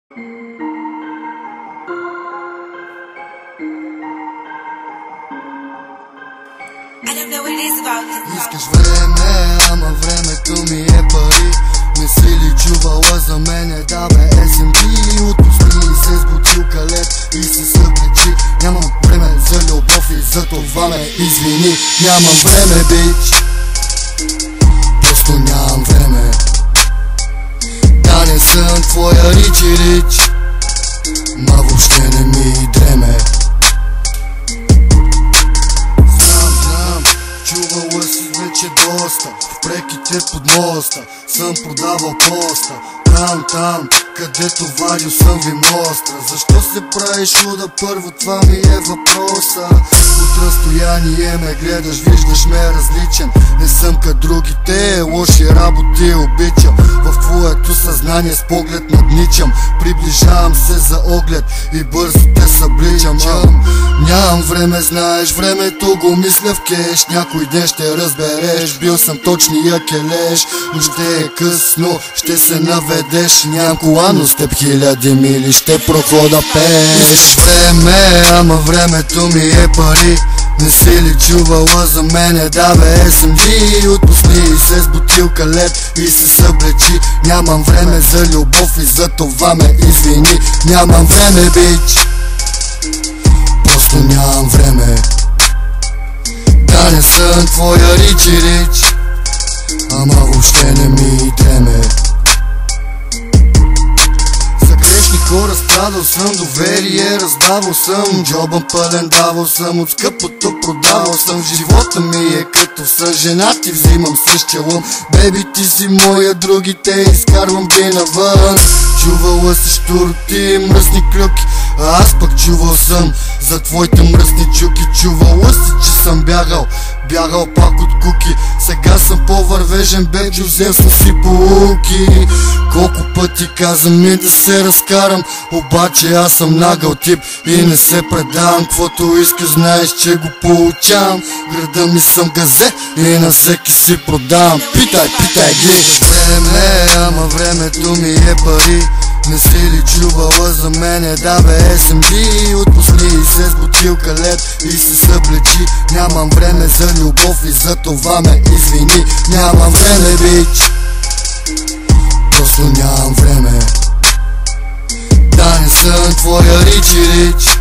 Искаш време, ама времето ми е пари. Не си ли чувала за мене, да бе, SMG. Отпусни се с бутилка лед и се съблечи. Нямам време за любов и за това ме извини. Нямам време, бич, просто нямам време. Да не съм твоя рич, ма въобще не ми дреме. Чувала си вече доста, в преките под моста съм продавал поста. Там, където вадил съм ви мостра. Защо се правиш луда първо, това ми е въпроса. От разстояние ме гледаш, виждаш ме различен. Не съм като другите, лоши работи обичам. В твоето съзнание с поглед надничам. Приближавам се за оглед и бързо те събличам. Нямам време, знаеш, времето го мисля в кеш. Някой ден ще разбереш, бил съм точния келеш. Но ще е късно, ще се наведеш. Нямам кола, но с теб хиляди мили ще прохода пеш. Искаш време, ама времето ми е пари. Не си ли чувала за мене, да бе, SMG. Отпусни се с бутилка лед и се съблечи. Нямам време за любов и за това ме извини. Нямам време, бич, просто нямам време. Да не съм твоя рич, ама въобще не ми дреме. Хора страдал съм, доверие раздавал съм. Джоба пълен давал съм, от скъпото продавал съм. Живота ми е като сън, жена ти взимам същия лъм. Беби ти си моя, другите изкарвам ги навън. Чувала си щуроти, мръсни клюки, а аз пък чувал съм за твоите мръсни чуки. Чувала си, че съм бягал пак от куки. Сега съм по-вървежен, беджо, взел съм си поуки. Колко пъти казвам ми да се разкарам, обаче аз съм нагъл тип и не се предавам. Квото искаш, знаеш, че го получавам. Града ми съм газе и на всеки си продавам. Питай ги. Време, ама времето ми е пари. Не си ли чувала за мене, да бе, SMG. Отпусни се с бутилка лед и се съблечи. Нямам време за любов и за това ме извини. Нямам време, бич, просто нямам време. Да не съм твоя рич,